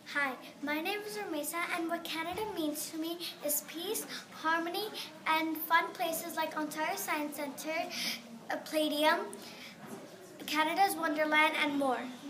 Hi, my name is Ramesa, and what Canada means to me is peace, harmony, and fun places like Ontario Science Centre, Palladium, Canada's Wonderland, and more.